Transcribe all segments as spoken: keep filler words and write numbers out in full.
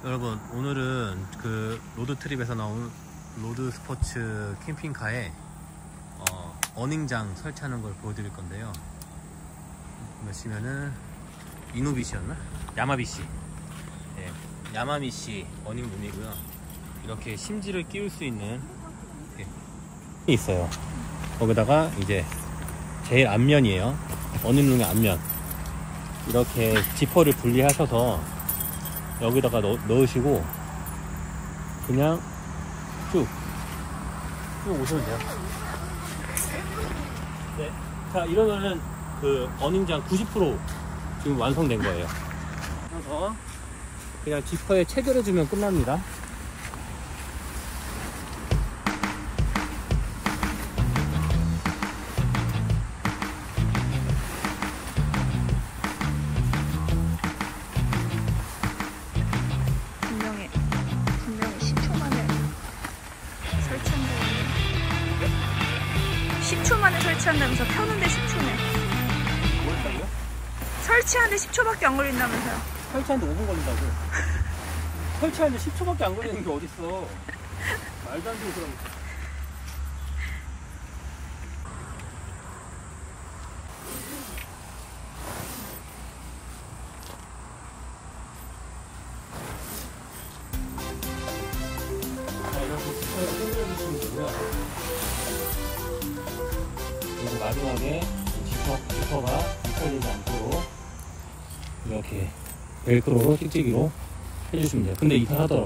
여러분, 오늘은 그 로드트립에서 나온 로드 스포츠 캠핑카에 어, 어닝장 설치하는 걸 보여드릴 건데요. 보시면은 이노비시였나? 야마비시. 네, 야마비시 어닝룸이고요. 이렇게 심지를 끼울 수 있는 게 있어요. 거기다가 이제 제일 앞면이에요. 어닝룸의 앞면. 이렇게 지퍼를 분리하셔서 여기다가 넣, 넣으시고 그냥 쭉, 쭉 오시면 돼요. 네. 자, 이러면은 그 어닝장 구십 퍼센트 지금 완성된 거예요. 그래서 그냥 지퍼에 체결해주면 끝납니다. 분명히 분명히 십 초 만에 설치한다고. 십 초 만에 설치한다면서 펴는데 십 초네. 뭘까요? 설치하는데 십 초밖에 안 걸린다면서요. 설치하는데 오 분 걸린다고. 설치하는데 십 초밖에 안 걸리는 게 어딨어. 말도 안 되는 소리. 그리고 마지막에 지퍼, 지퍼가 뒤틀리지 않도록 이렇게 벨크로로 찍찍이로 해주시면 돼요. 근데 이상하더라고.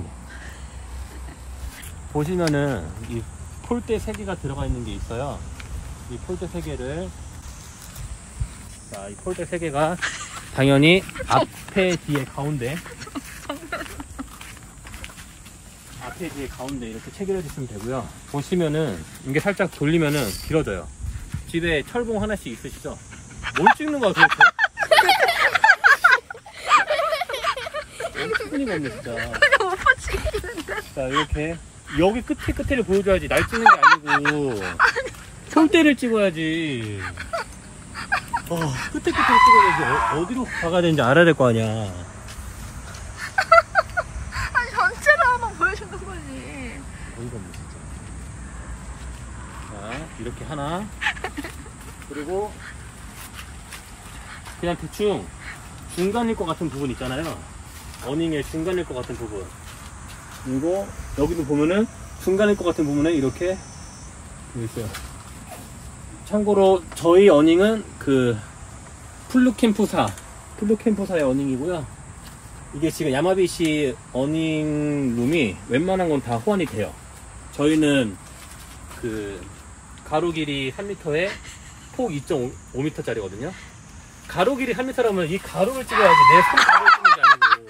보시면은 이 폴대 세 개가 들어가 있는 게 있어요. 이 폴대 세 개를, 자, 이 폴대 세 개가 당연히 앞에 뒤에 가운데 앞에 뒤에 가운데 이렇게 체결해 주시면 되고요. 보시면은 이게 살짝 돌리면은 길어져요. 집에 철봉 하나씩 있으시죠? 뭘 찍는 거야 도대체? 어처구니가 없네 진짜. 오빠 찍히는데. 자, 이렇게 여기 끝에 끝에를 보여줘야지. 날 찍는 게 아니고 폴대를 찍어야지. 어, 끝에 끝에를 찍어야지. 어, 어디로 가야 되는지 알아야 될 거 아니야. 아니 전체를 한번 보여주는 거지. 어이가 없네 진짜. 자, 이렇게 하나. 그리고 그냥 대충 중간일 것 같은 부분 있잖아요. 어닝의 중간일 것 같은 부분. 그리고 여기도 보면은 중간일 것 같은 부분에 이렇게 있어요. 참고로 저희 어닝은 그 플루캠프사 플루캠프사의 어닝이고요. 이게 지금 야마비시 어닝룸이 웬만한 건 다 호환이 돼요. 저희는 그 가로 길이 삼 미터에 폭 이 점 오 미터짜리거든요. 가로 길이 삼 미터라면 이 가로를 찍어야지 내 손 가로를 찍는 게 아니고.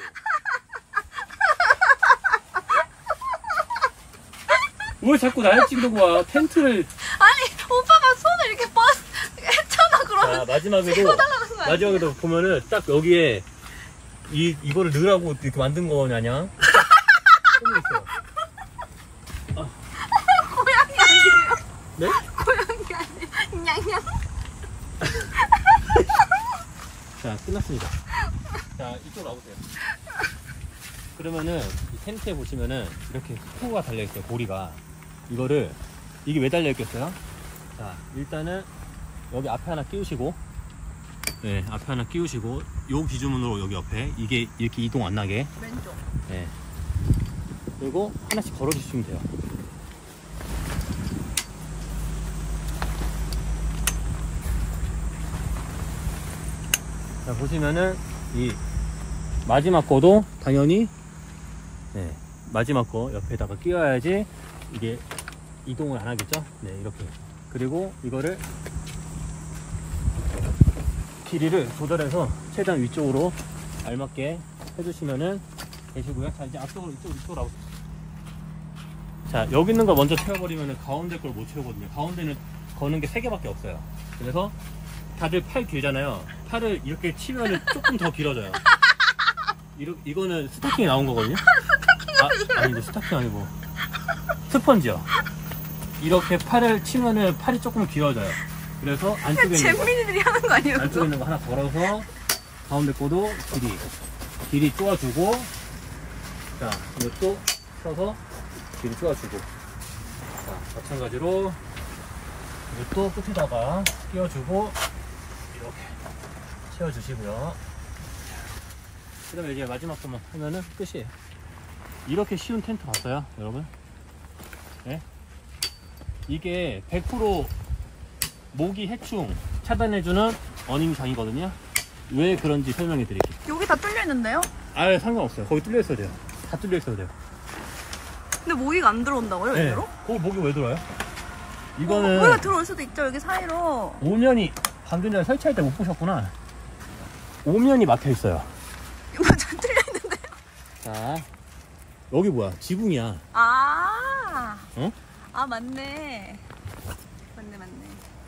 왜 자꾸 날 찍는 거야? 텐트를. 아니 오빠가 손을 이렇게 뻗 했잖아. 그러면. 자, 마지막에도 마지막에도 보면은 딱 여기에 이 이거를 넣으라고 이렇게 만든 거냐냐? 손이 있어요. 아. 고양이 아니에요? 네? 고양이 아니에요? 냥냥. 자, 끝났습니다. 자, 이쪽으로 와보세요. 그러면은 이 텐트에 보시면은 이렇게 스크루가 달려있어요. 고리가. 이거를, 이게 왜 달려있겠어요? 자, 일단은 여기 앞에 하나 끼우시고, 네, 앞에 하나 끼우시고, 요 기준으로 여기 옆에 이게 이렇게 이동 안 나게. 왼쪽. 네. 그리고 하나씩 걸어주시면 돼요. 자, 보시면은 이 마지막 거도 당연히, 네, 마지막 거 옆에다가 끼워야지 이게 이동을 안 하겠죠? 네, 이렇게. 그리고 이거를 길이를 조절해서 최대한 위쪽으로 알맞게 해주시면은 되시고요. 자, 이제 앞쪽으로 이쪽으로 이쪽으로 나오세요. 자, 여기 있는 거 먼저 채워버리면은 가운데 걸 못 채우거든요. 가운데는 거는 게 세 개밖에 없어요. 그래서 다들 팔 길잖아요. 팔을 이렇게 치면은 조금 더 길어져요. 이러, 이거는 스타킹이 나온 거거든요. 아, 아니, 스타킹 아니고 스펀지요. 이렇게 팔을 치면은 팔이 조금 길어져요. 그래서 안쪽에 있는 거, 잼민이들이 하는 거 아니에요? 안쪽에 있는 거 하나 걸어서 가운데 거도 길이 길이 쪼아주고 자, 이것도 펴서 뒤로 쪼아주고. 자, 마찬가지로 이것도 끝에다가 끼워주고 이렇게 채워주시고요. 그 다음에 이제 마지막 것만 하면은 끝이에요. 이렇게 쉬운 텐트 봤어요, 여러분? 네? 이게 백 퍼센트 모기 해충 차단해주는 어닝장이거든요. 왜 그런지 설명해 드릴게요. 여기 다 뚫려 있는데요? 아예 상관없어요. 거기 뚫려 있어야 돼요. 다 뚫려 있어야 돼요. 근데 모기가 안 들어온다고요, 네. 여기로? 거기 모기 왜 들어와요? 어, 이거는 모기가 들어올 수도 있죠, 여기 사이로. 오면이 방금 전에 설치할 때 못 보셨구나. 오면이 막혀 있어요. 이거 다 뚫려 있는데요? 자, 여기 뭐야? 지붕이야. 아, 어? 아 맞네. 맞네, 맞네.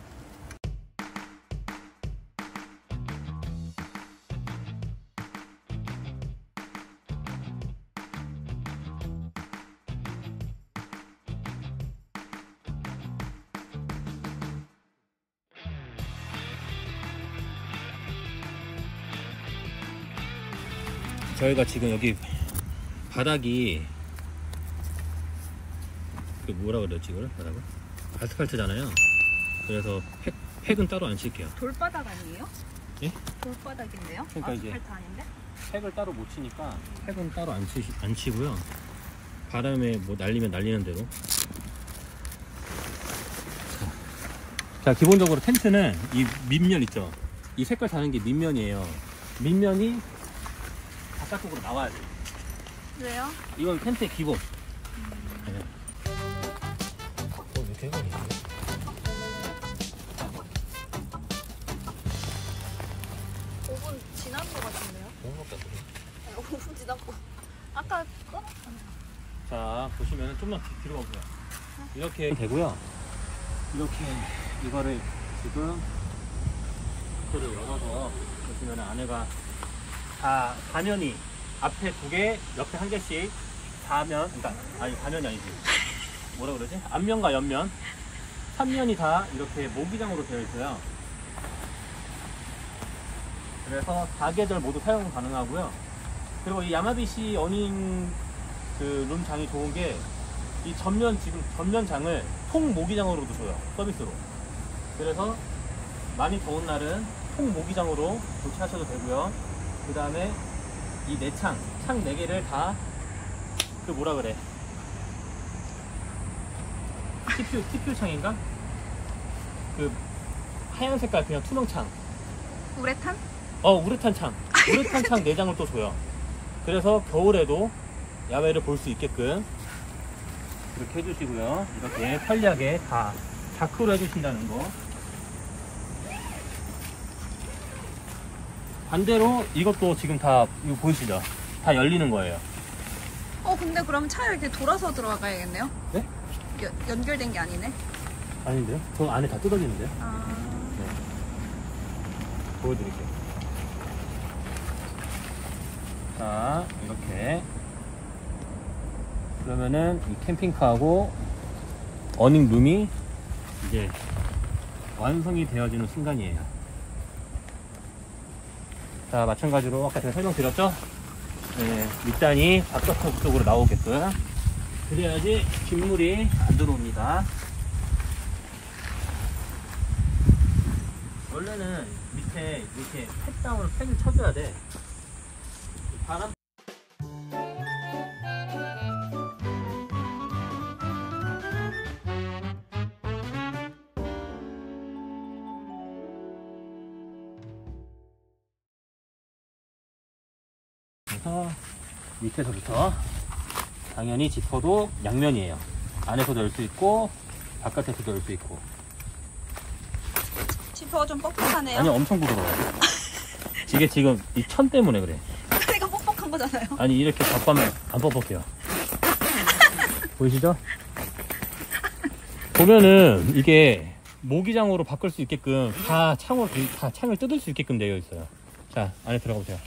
저희가 지금 여기 바닥이 그 뭐라 그러지 이거를 바닥을? 아스팔트잖아요. 그래서 팩, 팩은 따로 안 칠게요. 돌바닥 아니에요? 예? 돌바닥인데요? 그러니까 이제- 아스팔트 아닌데? 팩을 따로 못 치니까 팩은 따로 안, 치, 안 치고요. 바람에 뭐 날리면 날리는 대로. 자, 자, 기본적으로 텐트는 이 밑면 있죠. 이 색깔 다는 게 밑면이에요. 밑면이 바깥쪽으로 나와야 돼요. 왜요? 이건 텐트의 기본. 네. 어, 왜 대박이지? 오 분 지난 것 같은데요? 너무밖에 안 돼. 아니, 오 분 지났고. 아까 끊었잖아요. 자, 보시면 좀만 뒤로 가보세요. 이렇게 되고요. 이렇게 이거를 지금 이거를 열어서 보시면 안에가 다 사면이 앞에 두 개, 옆에 한 개씩 사면, 그러니까 아니 사면이 아니지. 뭐라 그러지? 앞면과 옆면, 삼면이 다 이렇게 모기장으로 되어 있어요. 그래서 사 계절 모두 사용 가능하고요. 그리고 이 야마비시 어닝 그 룸장이 좋은 게 이 전면 지금 전면장을 통 모기장으로도 줘요. 서비스로. 그래서 많이 더운 날은 통 모기장으로 교체하셔도 되고요. 그 다음에 이 네 창, 창 네 개를 다 그 뭐라 그래? 티퓨 티퓨 창인가? 그 하얀 색깔 그냥 투명 창. 우레탄? 어, 우레탄 창. 우레탄 창 네 장을 또 줘요. 그래서 겨울에도 야외를 볼 수 있게끔 이렇게 해주시고요. 이렇게 편리하게 다 다크로 해주신다는 거. 반대로 이것도 지금 다 이거 보이시죠? 다 열리는 거예요. 어, 근데 그럼 차 이렇게 돌아서 들어가야겠네요? 네? 여, 연결된 게 아니네? 아닌데요? 저 안에 다 뜯어지는데요? 아, 네. 보여드릴게요. 자, 이렇게. 그러면은 이 캠핑카하고 어닝룸이 이제 완성이 되어지는 순간이에요. 자, 마찬가지로 아까 제가 설명드렸죠? 네, 밑단이 바깥 쪽으로 나오게끔. 그래야지 빗물이 안 들어옵니다. 원래는 밑에 이렇게 팩다운을 팩을 쳐줘야 돼. 바람 그래서 밑에서부터 당연히 지퍼도 양면이에요. 안에서도 열 수 있고 바깥에서도 열 수 있고. 지퍼가 좀 뻑뻑하네요? 아니 엄청 부드러워요. 이게 지금 이 천 때문에 그래. 그러니까 뻑뻑한 거잖아요. 아니 이렇게 바꾸면 안 뻑뻑해요. 보이시죠? 보면은 이게 모기장으로 바꿀 수 있게끔 다 창으로 다 창을 뜯을 수 있게끔 되어 있어요. 자, 안에 들어가 보세요.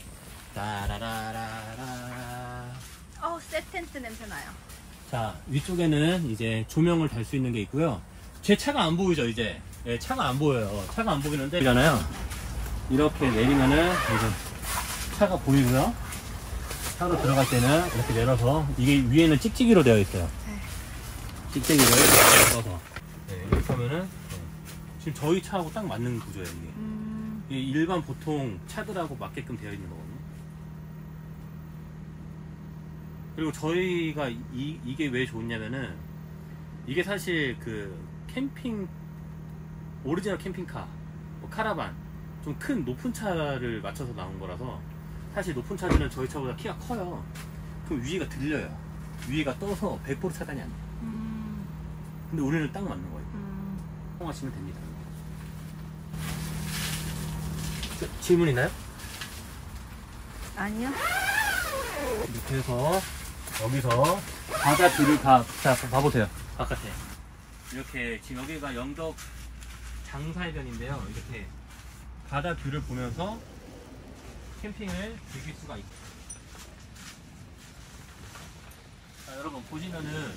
따라라라라. 어, 새 텐트 냄새 나요. 자, 위쪽에는 이제 조명을 달 수 있는 게 있고요. 제 차가 안 보이죠, 이제? 예, 차가 안 보여요. 차가 안 보이는데, 있잖아요. 이렇게 내리면은, 이제 차가 보이고요. 차로 들어갈 때는 이렇게 내려서 이게 위에는 찍찍이로 되어 있어요. 네. 찍찍이를 써서 네, 이렇게 하면은 네. 지금 저희 차하고 딱 맞는 구조예요. 이게. 음. 이게 일반 보통 차들하고 맞게끔 되어 있는 거거든요. 그리고 저희가 이, 이게 왜 좋냐면은 이게 사실 그 캠핑 오리지널 캠핑카, 뭐 카라반 좀 큰 높은 차를 맞춰서 나온 거라서 사실 높은 차들은 저희 차보다 키가 커요. 그럼 위에가 들려요. 위에가 떠서 백 퍼센트 차단이 안 돼요. 음. 근데 우리는 딱 맞는 거예요. 음. 사용하시면 됩니다. 저, 질문 있나요? 아니요. 이렇게 해서 여기서 바다 뷰를 다, 자, 봐보세요. 바깥에. 이렇게 지금 여기가 영덕 장사해변인데요. 이렇게 바다 뷰를 보면서 캠핑을 즐길 수가 있고. 자, 여러분 보시면은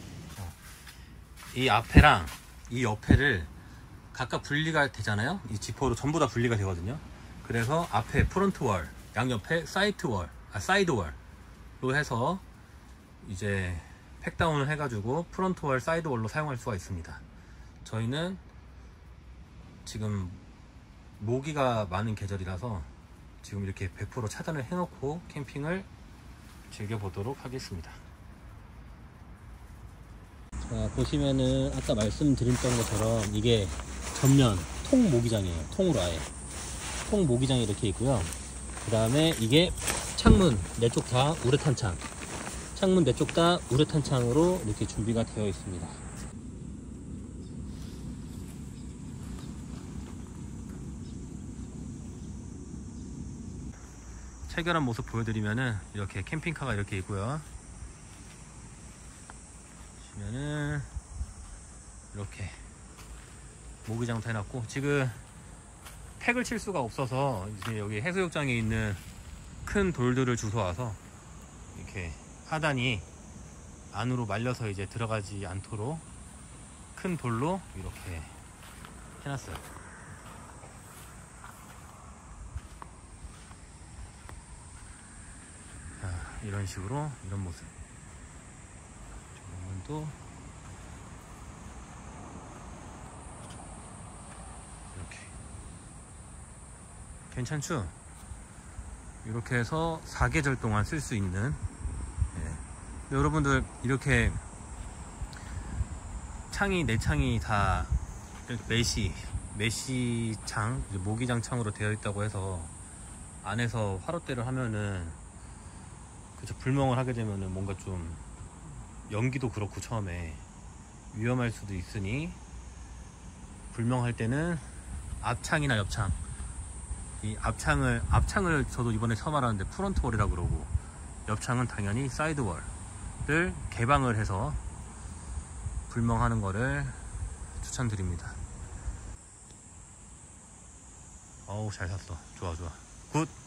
이 앞에랑 이 옆에를 각각 분리가 되잖아요. 이 지퍼로 전부 다 분리가 되거든요. 그래서 앞에 프론트 월, 양옆에 사이드 월, 아 사이드 월로 해서 이제 팩다운을 해가지고 프론트 월, 사이드 월로 사용할 수가 있습니다. 저희는 지금 모기가 많은 계절이라서 지금 이렇게 백 퍼센트 차단을 해놓고 캠핑을 즐겨보도록 하겠습니다. 자, 보시면은 아까 말씀드렸던 것처럼 이게 전면 통 모기장이에요. 통으로 아예 통 모기장이 이렇게 있고요. 그 다음에 이게 창문 네 쪽 다 우레탄 창, 창문 네 쪽 다 우레탄 창으로 이렇게 준비가 되어 있습니다. 체결한 모습 보여드리면은 이렇게 캠핑카가 이렇게 있고요. 보시면은 이렇게 모기장도 해놨고, 지금 팩을 칠 수가 없어서 이제 여기 해수욕장에 있는 큰 돌들을 주워와서 이렇게 하단이 안으로 말려서 이제 들어가지 않도록 큰 돌로 이렇게 해놨어요. 자, 이런 식으로 이런 모습. 조금도 이렇게 괜찮죠? 이렇게 해서 사계절 동안 쓸 수 있는, 예. 여러분들 이렇게 창이 네 창이 다 메시 메시 창, 모기장 창으로 되어 있다고 해서 안에서 화롯대를 하면은 그쵸, 불멍을 하게 되면은 뭔가 좀 연기도 그렇고 처음에 위험할 수도 있으니, 불멍할 때는 앞창이나 옆창, 이 앞창을 앞창을 저도 이번에 처음 알았는데 프론트 월이라고 그러고, 옆창은 당연히 사이드 월을 개방을 해서 불멍하는 거를 추천드립니다. 어우, 잘 샀어. 좋아 좋아 굿.